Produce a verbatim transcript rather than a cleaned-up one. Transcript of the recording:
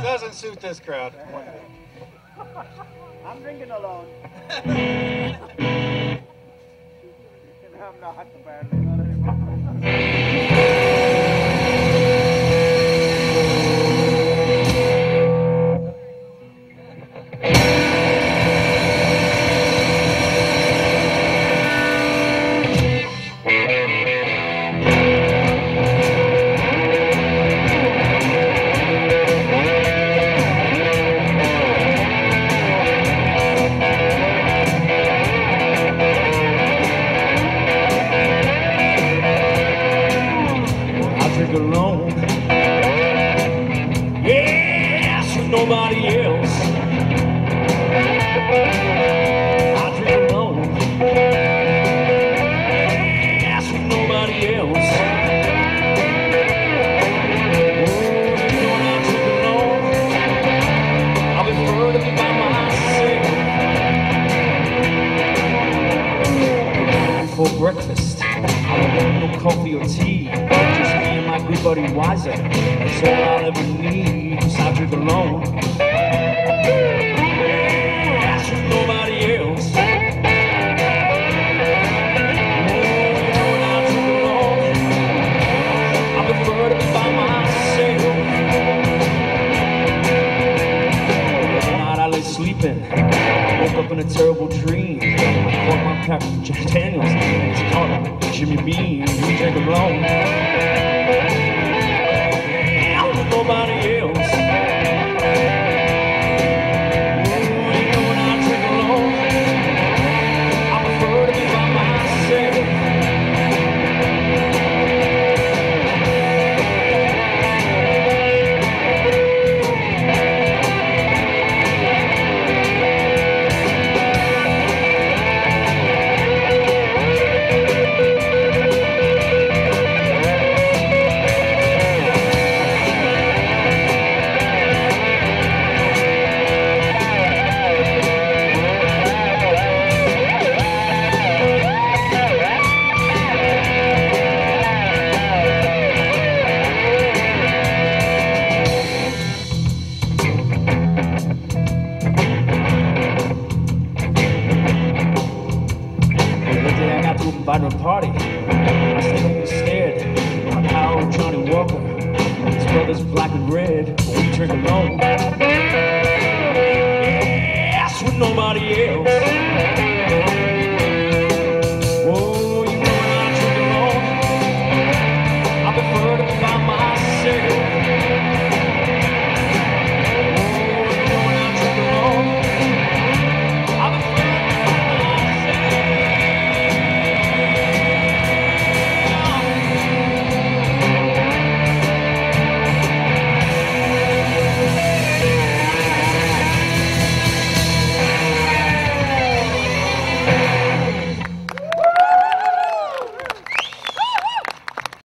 doesn't suit this crowd. I'm drinking alone. I'm not apparently not anymore. Alone, yes, with nobody else. I drink alone, yes, with nobody else. Oh, you know when I drink alone, I'll be further by myself. Before breakfast, I don't want no coffee or tea. Just me and my good buddy Wiser. That's all I'll ever need. Cause I drink alone. That's with nobody else. Oh, when I drink alone, I prefer to be by myself. Last night I lay sleeping. Woke up in a terrible dream. I caught my pack of Jack Daniels. It's called Jimmy Beam. We drink alone. Nobody else. Oh, you know when I drink alone, I prefer to be by myself. Invite a party. I stayed up and stared. My pal Johnny Walker, his brother's black and red. We drink alone.